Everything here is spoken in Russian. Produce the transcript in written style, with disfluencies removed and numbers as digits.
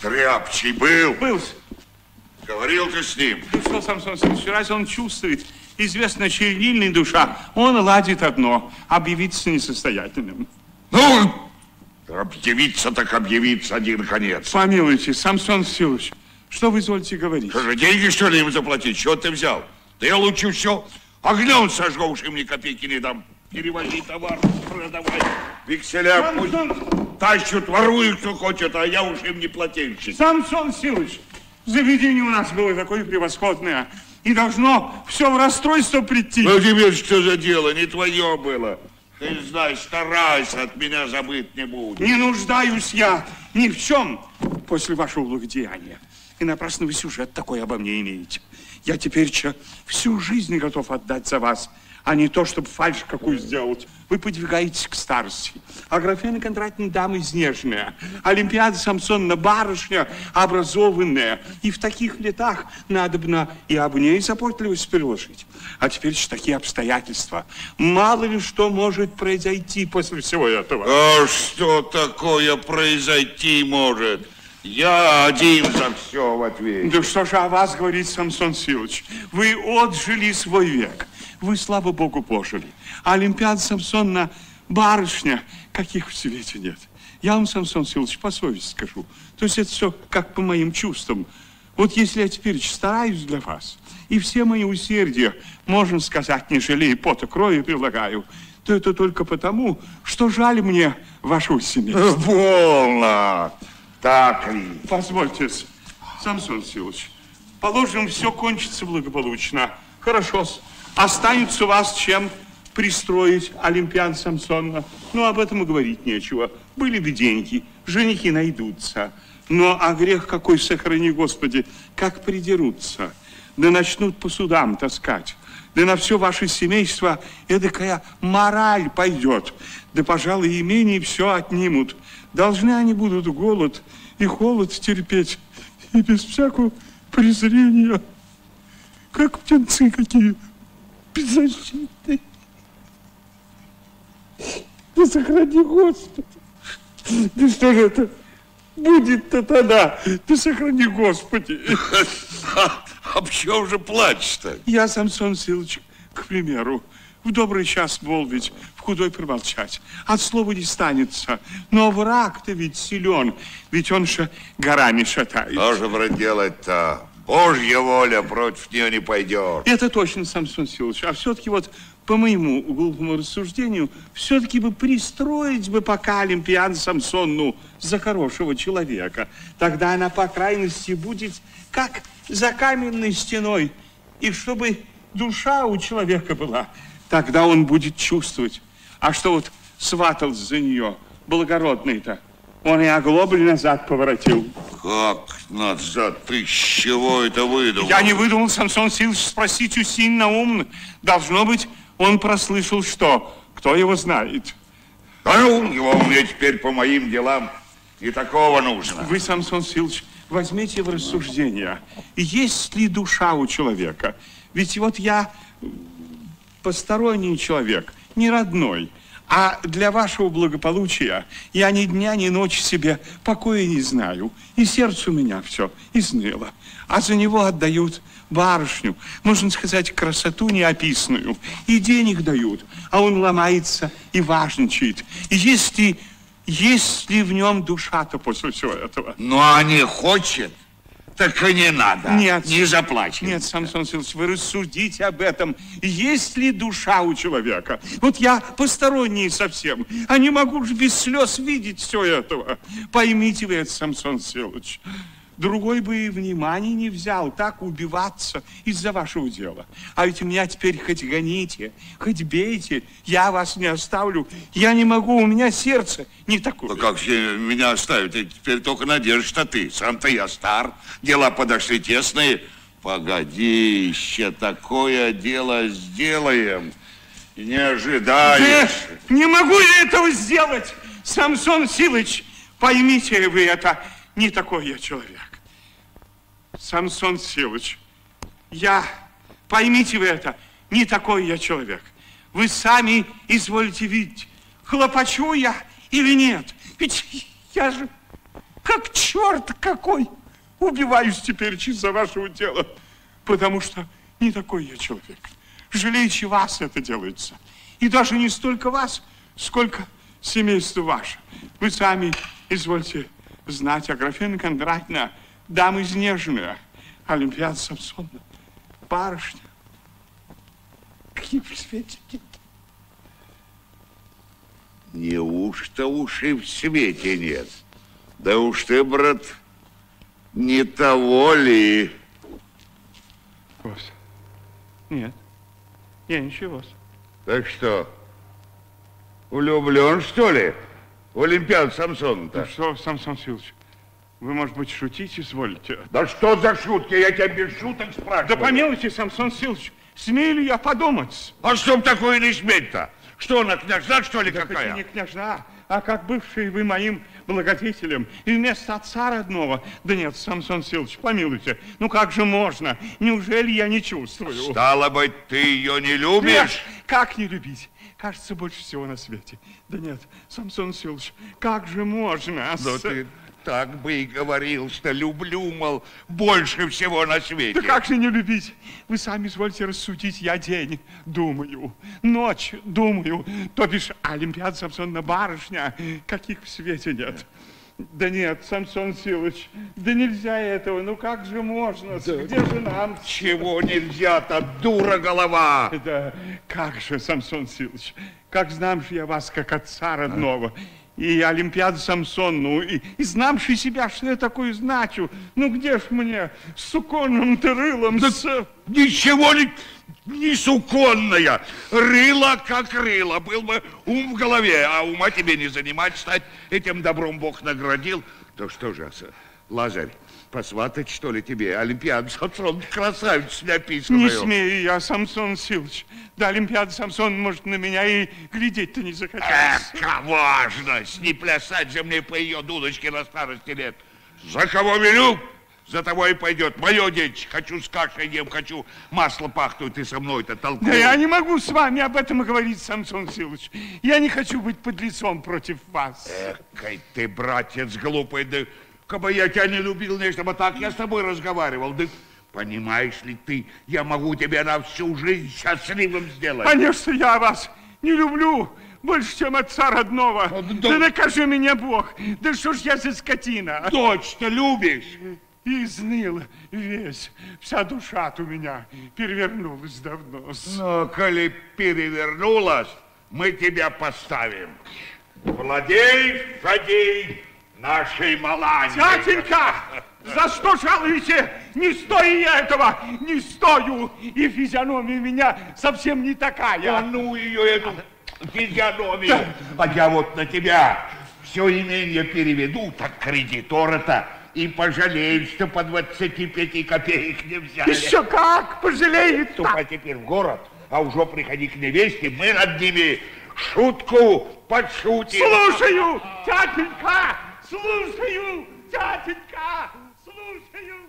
Стряпчий был? Был. Говорил ты с ним? Ну что, Самсон Силыч, раз он чувствует, известно, чернильная душа, он ладит одно, объявиться несостоятельным. Ну, объявиться так объявиться, один конец. Помилуйте, Самсон Силыч, что вы изволите говорить? Что же, деньги, что ли, им заплатить? Чего ты взял? Да я лучше все огнем сожгу, уж им ни копейки не дам. Перевози товар, продавай. Векселя пусть тащут, воруют, кто хочет, а я уж им не плательщик. Самсон Силыч, заведение у нас было такое превосходное, и должно все в расстройство прийти. Ну тебе что за дело, не твое было. Ты знаешь, старайся, от меня забыть не будет. Не нуждаюсь я ни в чем после вашего благодеяния. И напрасно вы сюжет такой обо мне имеете. Я теперь всю жизнь готов отдать за вас, а не то, чтобы фальшь какую сделать. Вы подвигаетесь к старости. Аграфена Кондратьевна дама изнеженная, Олимпиада Самсоновна барышня образованная. И в таких летах надобно и об ней заботливость приложить. А теперь такие обстоятельства. Мало ли что может произойти после всего этого. А что такое произойти может? Я один за все в ответе. Да что же о вас говорит Самсон Силыч? Вы отжили свой век. Вы, слава Богу, пожили. А Олимпиада Самсоновна барышня, каких в свете нет. Я вам, Самсон Силыч, по совести скажу. То есть это все как по моим чувствам. Вот если я теперь стараюсь для вас, и все мои усердия, можно сказать, не жалея пота крови прилагаю, то это только потому, что жаль мне вашего семейства. Полно! Так ли? Позвольте, Самсон Силыч, положим, все кончится благополучно. Хорошо, останется у вас чем пристроить Олимпиаду Самсоновну. Ну, об этом и говорить нечего. Были бы деньги, женихи найдутся. Но а грех какой, сохрани, Господи, как придерутся. Да начнут по судам таскать. Да на все ваше семейство эдакая мораль пойдет. Да, пожалуй, имение все отнимут. Должны они будут голод и холод терпеть. И без всякого презрения. Как птенцы какие беззащитные. Да сохрани, Господи. Да что же это будет-то тогда? Да сохрани, Господи. А в чем же плачешь-то? Я, Самсон Силыч, к примеру, в добрый час молвить, в худой промолчать. От слова не станется. Но враг-то ведь силен, ведь он же горами шатает. Что же, брат, делать-то? Божья воля, против нее не пойдет. Это точно, Самсон Силыч. А все-таки вот, по моему глупому рассуждению, все-таки бы пристроить бы пока Олимпиаду Самсоновну за хорошего человека. Тогда она, по крайности, будет как за каменной стеной. И чтобы душа у человека была, тогда он будет чувствовать. А что вот сватался за нее, благородный-то, он и оглобль назад поворотил. Как назад? Ты с чего это выдумал? Я не выдумал, Самсон Силыч, спросить у сильно умных. Должно быть, он прослышал что? Кто его знает? А ну, его мне теперь по моим делам и такого нужно. Вы, Самсон Силыч, возьмите в рассуждение, есть ли душа у человека? Ведь вот я посторонний человек, не родной. А для вашего благополучия я ни дня, ни ночи себе покоя не знаю. И сердце у меня все изныло. А за него отдают барышню, можно сказать, красоту неописанную. И денег дают, а он ломается и важничает. И если в нем душа-то после всего этого. Ну, а не хочет, так и не надо. Нет. Не заплачет. Нет, Самсон Силыч, вы рассудите об этом. Есть ли душа у человека? Вот я посторонний совсем, а не могу же без слез видеть все этого. Поймите вы это, Самсон Силыч. Другой бы и внимания не взял так убиваться из-за вашего дела. А ведь меня теперь хоть гоните, хоть бейте, я вас не оставлю. Я не могу, у меня сердце не такое. Ну как же меня оставить? Теперь только надежда ты. Сам-то я стар, дела подошли тесные. Погоди, еще такое дело сделаем. Не ожидаешь. Не могу я этого сделать, Самсон Силыч. Поймите вы это, не такой я человек. Самсон Силыч, поймите вы это, не такой я человек. Вы сами изволите видеть, хлопочу я или нет. Ведь я же как черт какой. Убиваюсь теперь из-за вашего дела, потому что не такой я человек. Жалеючи вас это делается. И даже не столько вас, сколько семейство ваше. Вы сами извольте знать, Аграфена Кондратьевна, дама изнеженная, Олимпиада Самсоновна, барышня. Какие в свете нет. Неужто уж и в свете нет? Да уж ты, брат, не того ли? Вось. Нет, я ничего. Так что, влюблен, что ли, в Олимпиаду Самсоновну-то? Ну что, Самсон Силович, вы, может быть, шутить изволите? Да что за шутки? Я тебя без шуток спрашиваю. Да помилуйте, Самсон Силович, смею ли я подумать? А что б такое не сметь-то? Что она, княжна, что ли, Да какая? хоть и не княжна, а как бывший вы моим благодетелем, и вместо отца родного. Да нет, Самсон Силович, помилуйте, ну как же можно? Неужели я не чувствую? Стало быть, ты ее не любишь? Нет, как не любить? Кажется, больше всего на свете. Да нет, Самсон Силович, как же можно? Ну ты так бы и говорил, что люблю, мол, больше всего на свете. Да как же не любить? Вы сами извольте рассудить, я день думаю, ночь думаю, то бишь Олимпиада Самсоновна барышня, каких в свете нет. Да нет, Самсон Силович, да нельзя этого, ну как же можно, да, где же нам? Чего нельзя-то, дура голова? Да как же, Самсон Силович, как знам же я вас, как отца родного, и Олимпиаду Самсонну, и знамши себя, что я такое значу. Ну где ж мне с суконным-то рылом? Да ничего не суконная. Рыло как рыло. Был бы ум в голове, а ума тебе не занимать, стать этим добром Бог наградил. То что же, Лазарь, посватать, что ли, тебе Олимпиаду Самсоновну, красавицу написанную? Не смею я, Самсон Силович. Да Олимпиада Самсон, может, на меня и глядеть-то не захотелось. Важность, не плясать же мне по ее дудочке на старости лет. За кого велю, за того и пойдет. Мое детище, хочу с кашей ем, хочу масло пахнуть, ты со мной-то толкуешь. Да я не могу с вами об этом и говорить, Самсон Силович. Я не хочу быть подлецом против вас. Экой ты, братец, глупый, да кабы я тебя не любил, нечто, бы так я с тобой разговаривал, да понимаешь ли ты, я могу тебя на всю жизнь счастливым сделать. Конечно, я вас не люблю больше, чем отца родного. Да накажи меня Бог. Да что ж я за скотина? Точно любишь? И изныл весь, вся душа-то у меня перевернулась давно. Ну, коли перевернулась, мы тебя поставим. Владей, Фадей, нашей Маланьей. Тятенька, за что жалуете? Не стою я этого, не стою. И физиономия у меня совсем не такая. А ну ее, эту физиономию. А я вот на тебя все имение переведу, так кредитора-то и пожалеют, что по 25 копеек не взяли. Еще как пожалеет. Ступай теперь в город, а уже приходи к невесте, мы над ними шутку подшутим. Слушаю, тятенька, слушаю, тятенька, слушаю.